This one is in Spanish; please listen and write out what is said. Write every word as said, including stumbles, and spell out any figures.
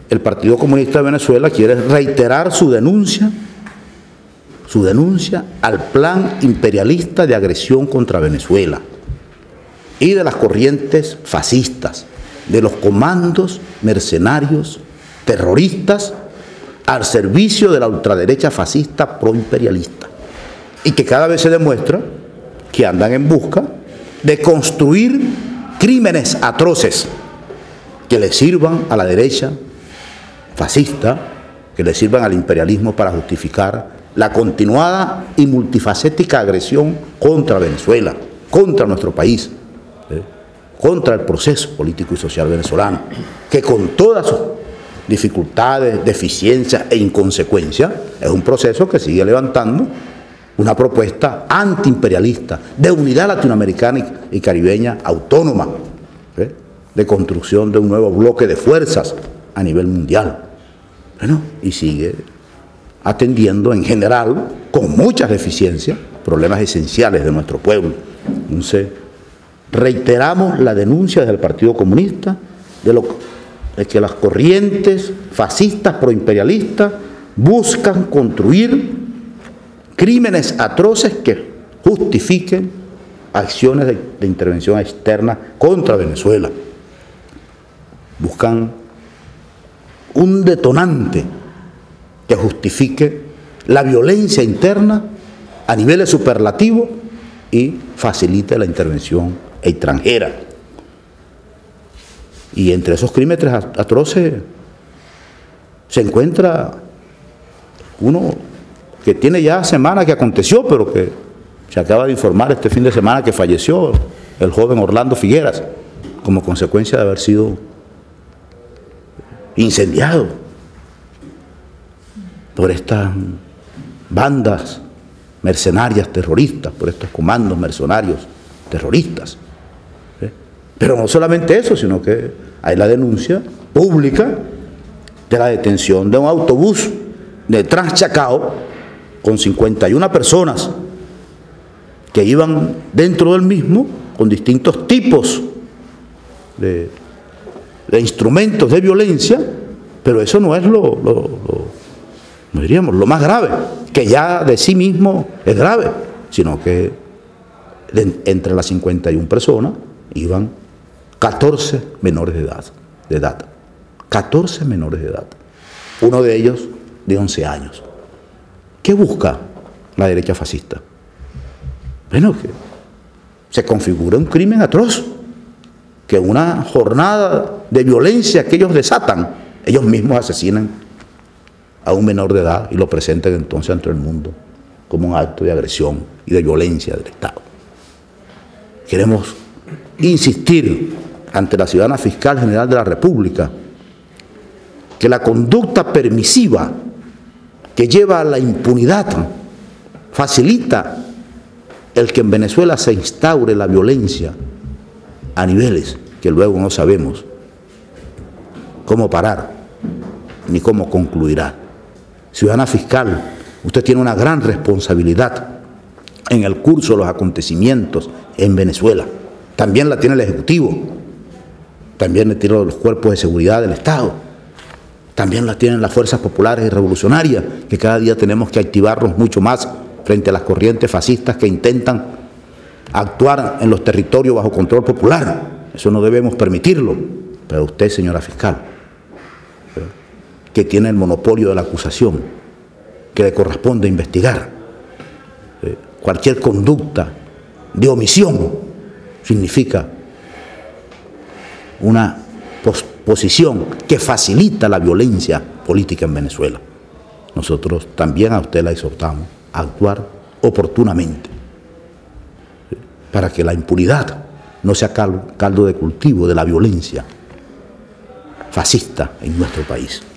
el Partido Comunista de Venezuela quiere reiterar su denuncia, su denuncia al plan imperialista de agresión contra Venezuela y de las corrientes fascistas, de los comandos mercenarios terroristas al servicio de la ultraderecha fascista proimperialista, y que cada vez se demuestra que andan en busca de construir crímenes atroces que le sirvan a la derecha fascista, que le sirvan al imperialismo para justificar la continuada y multifacética agresión contra Venezuela, contra nuestro país, ¿eh? contra el proceso político y social venezolano, que con todas sus dificultades, deficiencias e inconsecuencias, es un proceso que sigue levantando una propuesta antiimperialista, de unidad latinoamericana y caribeña autónoma, ¿eh? de construcción de un nuevo bloque de fuerzas a nivel mundial. Bueno, y sigue atendiendo en general, con muchas deficiencias, problemas esenciales de nuestro pueblo. Entonces, reiteramos la denuncia del Partido Comunista de, lo, de que las corrientes fascistas proimperialistas buscan construir crímenes atroces que justifiquen acciones de, de intervención externa contra Venezuela. Buscan un detonante que justifique la violencia interna a niveles superlativos y facilite la intervención extranjera. Y entre esos crímenes atroces se encuentra uno que tiene ya semanas que aconteció, pero que se acaba de informar este fin de semana que falleció el joven Orlando Figueras, como consecuencia de haber sido incendiado por estas bandas mercenarias terroristas, por estos comandos mercenarios terroristas. ¿Eh? Pero no solamente eso, sino que hay la denuncia pública de la detención de un autobús de Transchacao con cincuenta y una personas que iban dentro del mismo con distintos tipos de, de instrumentos de violencia, pero eso no es lo, lo, lo, no diríamos, lo más grave, que ya de sí mismo es grave, sino que de, entre las cincuenta y una personas iban catorce menores de edad, de edad, catorce menores de edad, uno de ellos de once años. ¿Qué busca la derecha fascista? Bueno, que se configura un crimen atroz, que una jornada de violencia que ellos desatan, ellos mismos asesinan a un menor de edad y lo presentan entonces ante el mundo como un acto de agresión y de violencia del Estado. Queremos insistir ante la ciudadana fiscal general de la República que la conducta permisiva que lleva a la impunidad facilita el que en Venezuela se instaure la violencia a niveles que luego no sabemos cómo parar ni cómo concluirá. Ciudadana fiscal, usted tiene una gran responsabilidad en el curso de los acontecimientos en Venezuela. También la tiene el Ejecutivo, también la tienen los cuerpos de seguridad del Estado, también la tienen las fuerzas populares y revolucionarias, que cada día tenemos que activarnos mucho más frente a las corrientes fascistas que intentan actuar en los territorios bajo control popular. Eso no debemos permitirlo. Pero usted, señora fiscal, que tiene el monopolio de la acusación, que le corresponde investigar, cualquier conducta de omisión significa una posición que facilita la violencia política en Venezuela. Nosotros también a usted la exhortamos a actuar oportunamente para que la impunidad no sea caldo de cultivo de la violencia fascista en nuestro país.